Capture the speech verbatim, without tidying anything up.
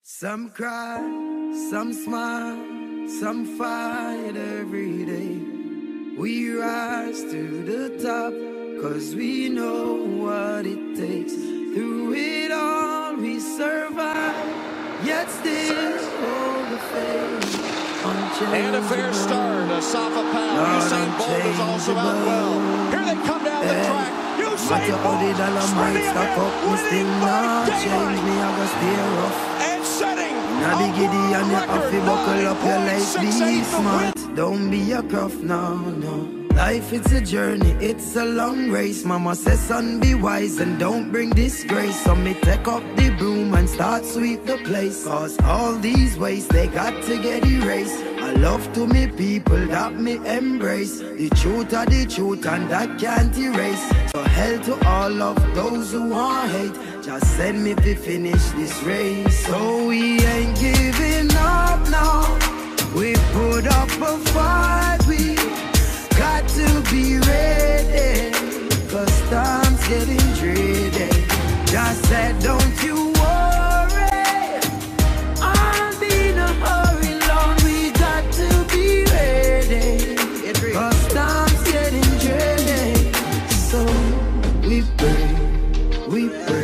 Some cry, some smile, some fight every day. We rise to the top, cause we know what it takes. Through it all we survive, yet still hold the faith. And a fair start, Asafa Powell. Usain Bolt is also out well. Here they come down the track. Usain Bolt, sprinting ahead, winning by daylight. And setting now the giddy and you have to buckle up your life. Be smart, win. don't be a cuff, no, no. Life, it's a journey, it's a long race. Mama says, son, be wise and don't bring disgrace. So me take up the broom and start sweep the place. Cause all these ways, they got to get erased. I love to me people that me embrace. The truth are the truth and that can't erase. So hell to all of those who want hate. Just send me to finish this race. So we ain't giving up now. We put up a fight, we got to be ready, cause time's getting dreary. Just said, don't you worry, I'll be in a hurry, Lord. We got to be ready, cause time's getting dreary. So we pray, we pray.